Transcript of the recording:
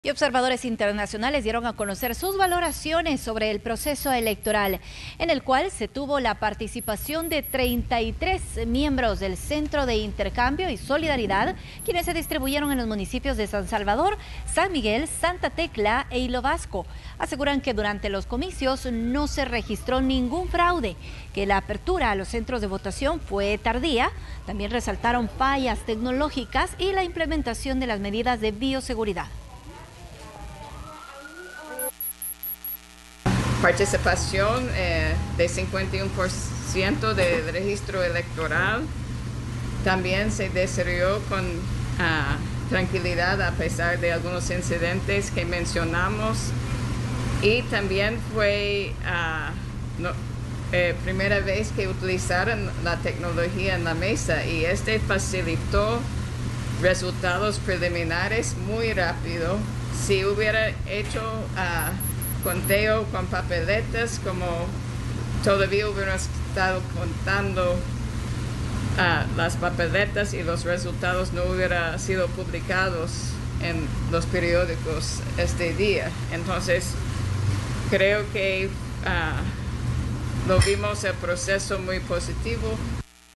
Y observadores internacionales dieron a conocer sus valoraciones sobre el proceso electoral, en el cual se tuvo la participación de 33 miembros del Centro de Intercambio y Solidaridad, quienes se distribuyeron en los municipios de San Salvador, San Miguel, Santa Tecla e Hilo Vasco. Aseguran que durante los comicios no se registró ningún fraude, que la apertura a los centros de votación fue tardía. También resaltaron fallas tecnológicas y la implementación de las medidas de bioseguridad. Participación de 51% del registro electoral. También se desarrolló con tranquilidad a pesar de algunos incidentes que mencionamos. Y también fue primera vez que utilizaron la tecnología en la mesa y facilitó resultados preliminares muy rápido. Si hubiera hecho conteo con papeletas, como todavía hubiéramos estado contando las papeletas y los resultados no hubieran sido publicados en los periódicos este día. Entonces, creo que lo vimos el proceso muy positivo.